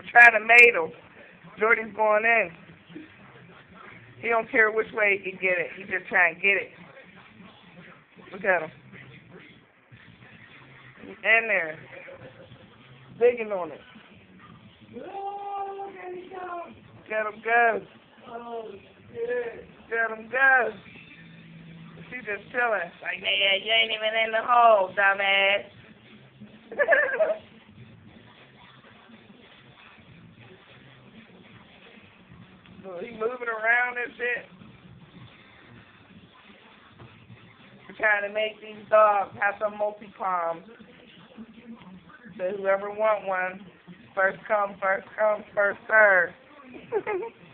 trying to mate him. Jordy's going in. He don't care which way he can get it. He just trying to get it. Look at him. He's in there. Digging on it. Get him go. Get him go. She's just chilling. Like, yeah, you ain't even in the hole, dumbass. He moving around and shit. We're trying to make these dogs have some multi-palms. So whoever want one, first come, first serve.